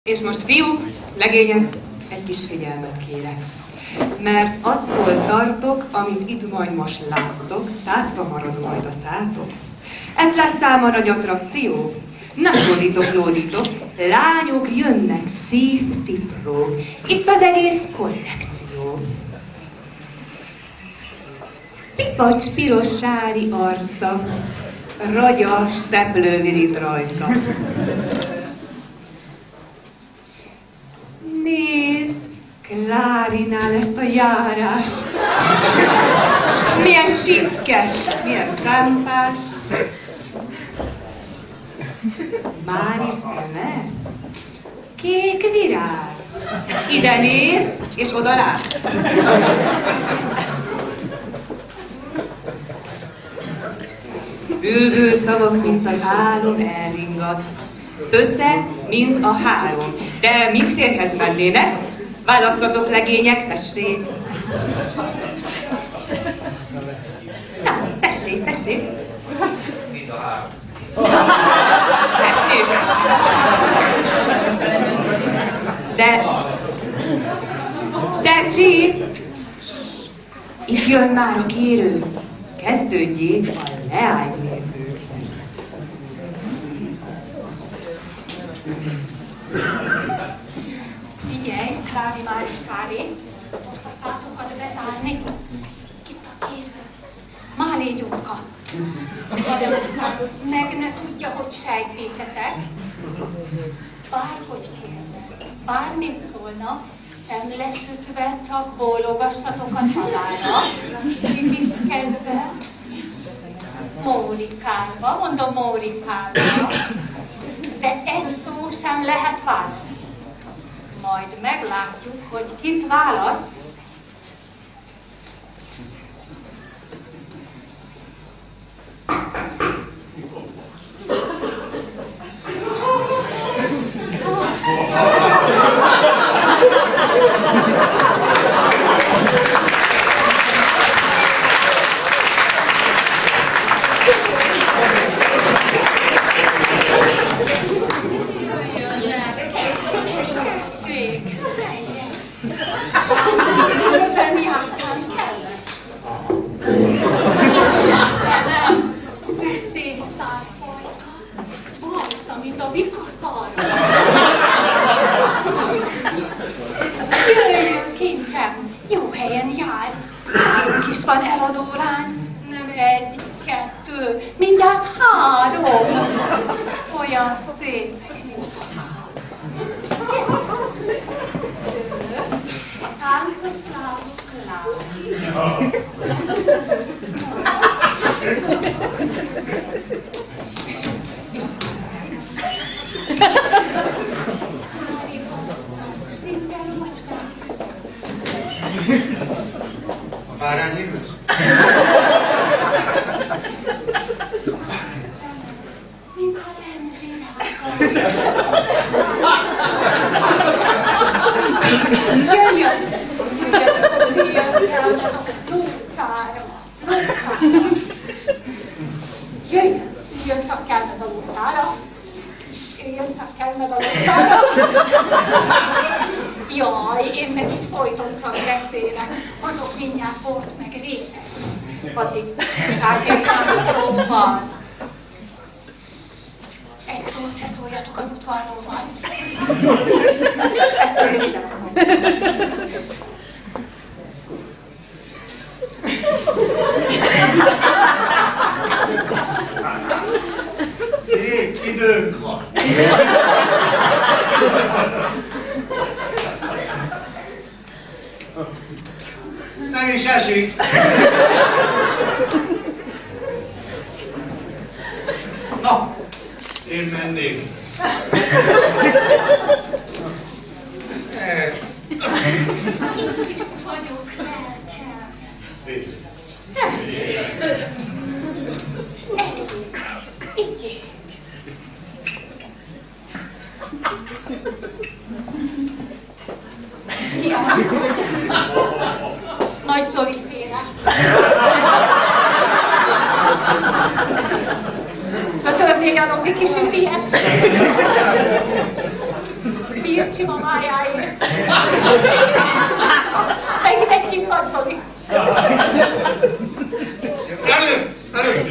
És most fiúk, legények, egy kis figyelmet kérek. Mert attól tartok, amit itt majd most láttok, tátva marad majd a szátok. Ez lesz számomra egy attrakció. Nem lódítok, lányok jönnek szívtipró. Itt az egész kollekció. Pipacs piros-sári arca, ragyas szeplő virít rajta. Nézd, Klárinál ezt a járást. Milyen sikkes, milyen csámpás. Mári szeme, kék virág. Ide néz, és oda rá. Bővő szavak, mint az álom elringat. Össze, mint a három. De mit férhez mennének? Választatok, legények, tessék! Na, tessék! Mit a három? Tessék! De csít! Itt jön már a kérő. Kezdődjék a leánynéző. Figyelj, Klári már is Szári, most a szátokat bezárni. Itt a kézben. Málé gyóka. De aztán meg ne tudja, hogy sejtétetek. Bárhogy kérnek, bármit szólnak, szemlesütve csak bólogassatok a halára. Itt is kedve. Mórikálva, mondom Mórikálva. De egy szó sem lehet válni. Majd meglátjuk, hogy kit választ. Van eladó lány, nem egy, kettő, mindjárt három. Olyan szép. Táncos lábuk láb. Bárány hívős? Mint a rendvirága. Jöjjön el a lócára. Jöjjön csak kell meg a lócára. Jaj, én meg itt folyton csak beszélek. Azok mindjárt bort meg rétes. Addig rákértem, szó van. Egy szót se szóljatok az udvarról. Ezt azért ide mondom. Szép időnk van. Nem is esik. Na, én mennék. Kis vagyok lelkem. Így. Ja. Nagy Zoli féle. Ötörnél a Robi kis hülye. Kircsi mamájáért. Megint egy kis nagyfagi. Elő!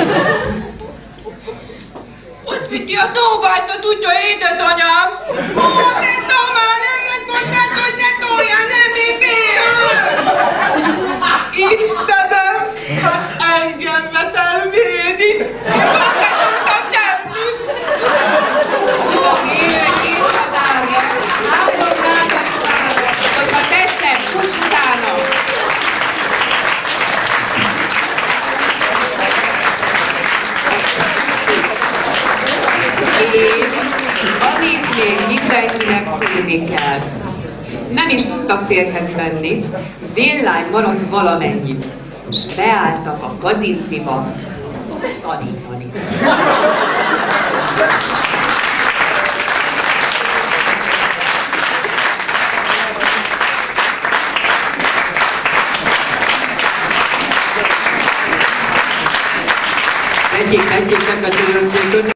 Hogy vitti a tóbát a tutya, édesanyám? Ó, ne tomár, nem mondtad, hogy ne toljál, nem Istenem, hát engem vetelmédik! Mondtam, nem! Tudom én, hogy én határja. Látom rád, hogyha tetszett, fuss utána. És amit még mindenkinek tudni kell, nem is tudtak térhez menni, Villány maradt valamennyit, s beálltak a kazinciba tanítani. Egyik nem a